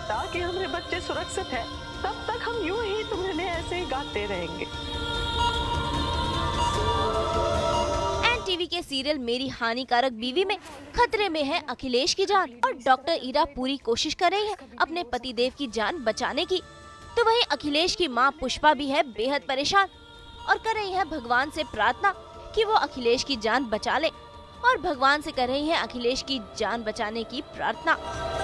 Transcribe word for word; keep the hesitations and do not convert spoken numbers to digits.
लगता कि हमारे बच्चे सुरक्षित हैं, तब तक हम यूं ही तुम्हें लिए ऐसे ही गाते रहेंगे। टीवी के सीरियल मेरी हानिकारक बीवी में खतरे में है अखिलेश की जान और डॉक्टर ईरा पूरी कोशिश कर रही है अपने पतिदेव की जान बचाने की। तो वहीं अखिलेश की मां पुष्पा भी है बेहद परेशान और कर रही है भगवान से प्रार्थना कि वो अखिलेश की जान बचा ले और भगवान से कर रही है अखिलेश की जान बचाने की प्रार्थना।